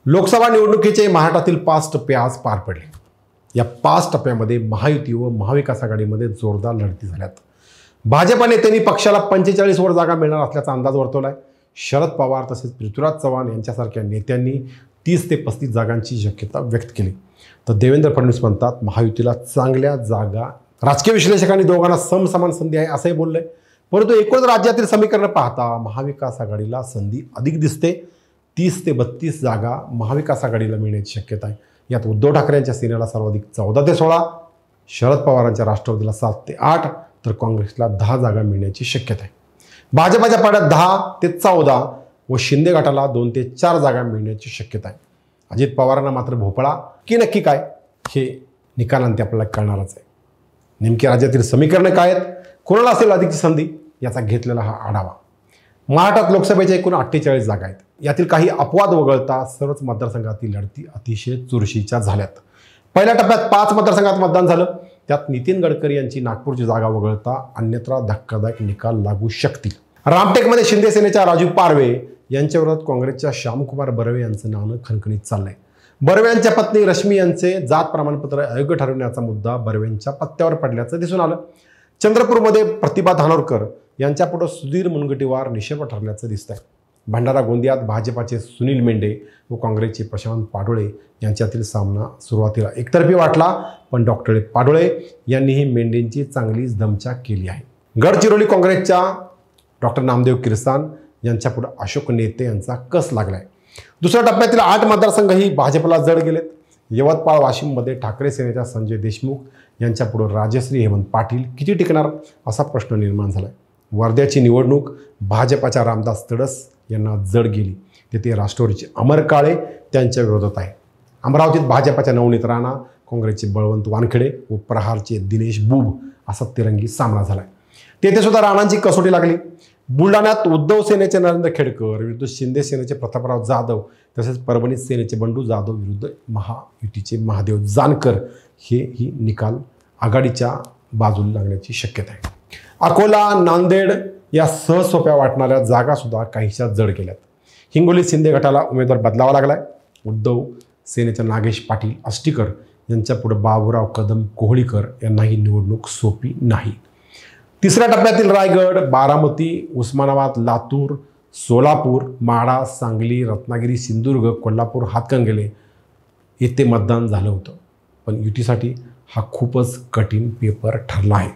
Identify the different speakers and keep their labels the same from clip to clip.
Speaker 1: लोकसभा निवडणुकीचे महाराष्ट्रातील 5 टप्पे आज पार पडले। या 5 टप्प्यामध्ये महायुती व महाविकास आघाडीमध्ये जोरदार लढती झाल्यात। भाजप नेत्यांनी पक्षाला 45 वर जागा मिळणार असल्याचा अंदाज वर्तवलाय। शरद पवार तसेच पृथ्वीराज चव्हाण यांच्यासारख्या नेत्यांनी 30 ते 35 जागांची शक्यता व्यक्त केली। तर देवेंद्र फडणवीस म्हणतात महायुतीला चांगल्या जागा, राजकीय विश्लेषकांनी दोघांना समसमान संधी आहे असंही बोललंय। परंतु एकूण राज्यातील समीकरण पाहता महाविकास आघाडीला संधी अधिक दिसते। 30 ते 32 जागा महाविकास आघाडीला मिळण्याची शक्यता आहे। यात उद्धव ठाकरे यांच्या सेनेला सर्वाधिक 14 ते 16, शरद पवारांच्या राष्ट्रवादीला 7 ते 8, तर काँग्रेसला 10 जागा मिळण्याची शक्यता आहे। भाजपच्या पाड्यात 10 ते 14 व शिंदे गटाला 2 ते 4 जागा मिळण्याची शक्यता आहे। अजित पवारांना मात्र भोपळा की नक्की काय हे निकालांती आपल्याला कळणारच आहे। नेमकी राज्यातील समीकरण काय आहेत, कोणाला असेल अधिकची संधी, याचा घेतलेला हा आढावा। महाराष्ट्रात लोकसभेच्या एकूण 48 जागा आहेत। यातील काही अपवाद वगळता सर्वच मतदारसंघातील लढती अतिशय चुरशीच्या झाल्यात। पहिल्या टप्प्यात 5 मतदारसंघात मतदान झालं। त्यात नितीन गडकरी यांची नागपूरची जागा वगळता अन्यत्र धक्कादायक निकाल लागू शकतील। रामटेकमध्ये शिंदे सेनेच्या राजू पारवे यांच्या विरोधात काँग्रेसच्या श्यामकुमार बर्वे यांचं नाव खणखणीत चाललंय। बर्वे यांच्या पत्नी रश्मी यांचे जात प्रमाणपत्र अयोग्य ठरवण्याचा मुद्दा बर्वेंच्या पत्त्यावर पडल्याचं दिसून आलं। चंद्रपूरमध्ये प्रतिभा धानोरकर यांच्यापुढे सुधीर मुनगंटीवार निषेध ठरल्याचं दिसतंय। भंडारा गोंदियात भाजपाचे सुनील मेंढे व काँग्रेसचे प्रशांत पाडोळे यांच्यातील सामना सुरुवातीला एकतर्फी वाटला, पण डॉक्टर पाडोळे यांनीही मेंढेंची चांगलीच दमछाक केली आहे। गडचिरोली काँग्रेसच्या डॉक्टर नामदेव किरसान यांच्यापुढे अशोक नेते यांचा कस लागलाय। दुसऱ्या टप्प्यातील 8 मतदारसंघही भाजपला जड गेलेत। यवतमाळ वाशिममध्ये ठाकरे सेनेच्या संजय देशमुख यांच्यापुढे राजश्री हेमंत पाटील किती टिकणार असा प्रश्न निर्माण झालाय। वर्ध्याची निवडणूक भाजपाच्या रामदास तडस यांना जड गेली। तेथे राष्ट्रवादीचे अमर काळे त्यांच्या विरोधात आहे। अमरावतीत भाजपाच्या नवनीत राणा, काँग्रेसचे बळवंत वानखेडे व प्रहारचे दिनेश बुब असा तिरंगी सामना झालाय। तेथे सुद्धा राणांची कसोटी लागली। बुलढाण्यात उद्धव सेनेचे नरेंद्र खेडकर विरुद्ध शिंदे सेनेचे प्रतापराव जाधव तसेच परभणीत सेनेचे बंडू जाधव विरुद्ध महायुतीचे महादेव जानकर ही निकाल आघाडीच्या बाजूला लागण्याची शक्यता आहे। अकोला, नांदेड या सहसोप्या वाटणाऱ्या जागा सुद्धा काहीशा जड गेल्यात। हिंगोलीत शिंदे गटाला उमेदवार बदलावा लागलाय। उद्धव सेनेच्या नागेश पाटील आष्टीकर यांच्यापुढे बाबूराव कदम कोहळीकर यांना ही निवडणूक सोपी नाही। तिसऱ्या टप्प्यातील रायगड, बारामती, उस्मानाबाद, लातूर, सोलापूर, माढा, सांगली, रत्नागिरी, सिंधुदुर्ग, कोल्हापूर, हातकणंगले येथे मतदान झालं होतं, पण युतीसाठी हा खूपच कठीण पेपर ठरला आहे।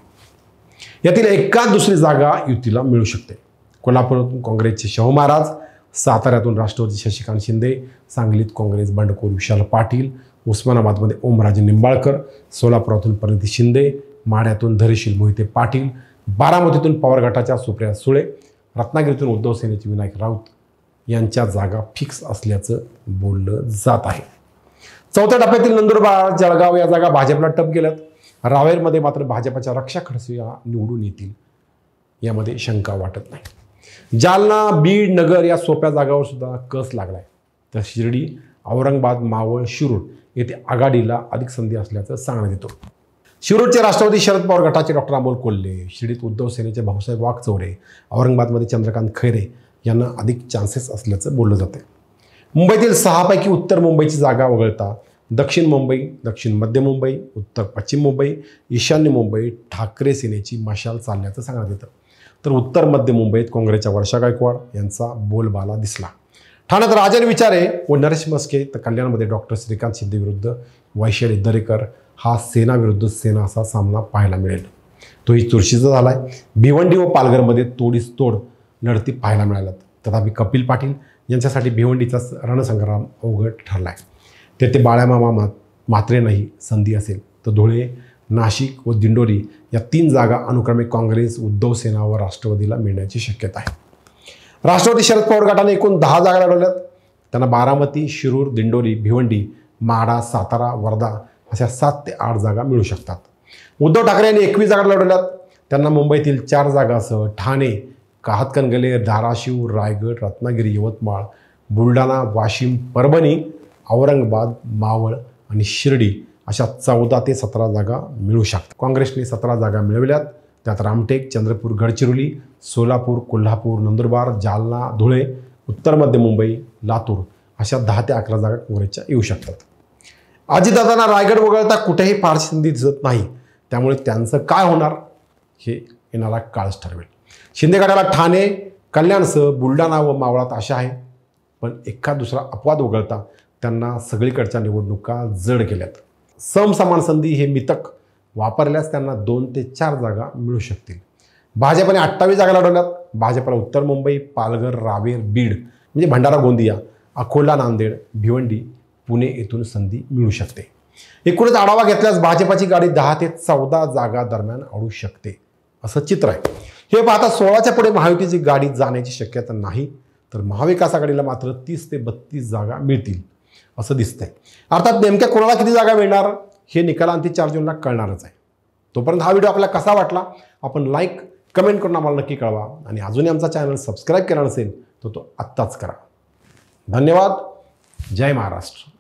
Speaker 1: यातील एकाच दुसरी जागा युतीला मिळू शकते। कोल्हापुरातून काँग्रेसचे शाहू महाराज, साताऱ्यातून राष्ट्रवादी शशिकांत शिंदे, सांगलीत काँग्रेस बंडखोर विशाल पाटील, उस्मानाबादमध्ये ओमराजे निंबाळकर, सोलापुरातून प्रणिती शिंदे, माढ्यातून धैर्यशील मोहिते पाटील, बारामतीतून पवार गटाच्या सुप्रिया सुळे, रत्नागिरीतून उद्धव सेनेचे विनायक राऊत यांच्या जागा फिक्स असल्याचं बोललं जात आहे। चौथ्या टप्प्यातील नंदुरबार, जळगाव या जागा भाजपला टप गेल्यात। रावेरमध्ये मात्र भाजपच्या रक्षा खडसे निवडून येतील यामध्ये शंका वाटत नाही। जालना, बीड, नगर या सोप्या जागावर सुद्धा कस लागलाय। तर शिर्डी, औरंगाबाद, मावळ, शिरूर येथे आघाडीला अधिक संधी असल्याचं सांगण्यात येतं। शिरूरचे राष्ट्रवादी शरद पवार गटाचे डॉक्टर अमोल कोल्हे, शिर्डीत उद्धव सेनेचे भाऊसाहेब वागचौरे, औरंगाबादमध्ये चंद्रकांत खैरे यांना अधिक चान्सेस असल्याचं बोललं जाते। मुंबईतील 6 पैकी उत्तर मुंबईची जागा वगळता दक्षिण मुंबई, दक्षिण मध्य मुंबई, उत्तर पश्चिम मुंबई, ईशान्य मुंबई ठाकरे सेनेची मशाल चालल्याचं सांगण्यात येतं। तर उत्तर मध्य मुंबईत काँग्रेसच्या वर्षा गायकवाड यांचा बोलबाला दिसला। ठाण्यात राजन विचारे व नरेश मस्के, तर कल्याणमध्ये डॉक्टर श्रीकांत शिंदे विरुद्ध वैशाली दरेकर हा सेना विरुद्ध सेना असा सामना पाहायला मिळेल। तोही चुरशीचा झालाय। भिवंडी व पालघरमध्ये तोडीस तोड लढती पाहायला मिळाल्यात। तथापि कपिल पाटील यांच्यासाठी भिवंडीचा रणसंग्राम अवघड ठरलाय। तेथे बाळामामा मात्रेंनाही संधी असेल, तर धुळे, नाशिक व दिंडोरी या 3 जागा अनुक्रमे काँग्रेस, उद्धव सेना व राष्ट्रवादीला मिळण्याची शक्यता आहे। राष्ट्रवादी शरद पवार गटाने एकूण 10 जागा लढवल्यात। त्यांना बारामती, शिरूर, दिंडोरी, भिवंडी, माढा, सातारा, वर्धा अशा 7 ते 8 जागा मिळू शकतात। उद्धव ठाकरे यांनी 21 जागा लढवल्यात। त्यांना मुंबईतील 4 जागासह ठाणे, हातकणंगले, धाराशिव, रायगड, रत्नागिरी, यवतमाळ, बुलढाणा, वाशिम, परभणी, औरंगाबाद, मावळ आणि शिर्डी अशा 14 ते 17 जागा मिळू शकतात। काँग्रेसने 17 जागा मिळवल्यात। त्यात रामटेक, चंद्रपूर, गडचिरोली, सोलापूर, कोल्हापूर, नंदुरबार, जालना, धुळे, उत्तर मध्य मुंबई, लातूर अशा 10 ते 11 जागा काँग्रेसच्या येऊ शकतात. अजितदादांना रायगड वगळता कुठेही फारशी संधी दिसत नाही, त्यामुळे त्यांचं काय होणार हे येणारा काळच ठरवेल. शिंदे गटाला ठाणे, कल्याणसह बुलढाणा व मावळात आशा आहे, पण एखाद दुसरा अपवाद वगळता त्यांना सगळीकडच्या निवडणुका जड गेल्यात. समसमान संधी हे मितक वापरल्यास त्यांना 2 ते 4 जागा मिळू शकतील. भाजपने 28 जागा लढवल्यात. भाजपला उत्तर मुंबई, पालघर, रावेर, बीड म्हणजे भंडारा गोंदिया, अकोला, नांदेड, भिवंडी, पुणे येथून संधी मिळू शकते. एकूणच आढावा घेतल्यास भाजपाची गाडी 10 ते 14 जागा दरम्यान अडू शकते असं चित्र आहे. हे पाहता 16च्या पुढे महायुतीची गाडी जाण्याची शक्यता नाही, तर महाविकास आघाडीला मात्र 30 ते 32 जागा मिळतील असं दिसतंय. अर्थात नेमक्या कोणाला किती जागा मिळणार हे निकालांती 4 जूनला कळणारच आहे. तोपर्यंत हा व्हिडिओ आपल्याला कसा वाटला आपण लाईक कमेंट करून आम्हाला नक्की कळवा, आणि अजूनही आमचा चॅनल सबस्क्राईब केला नसेल तर तो आत्ताच करा. धन्यवाद. जय महाराष्ट्र.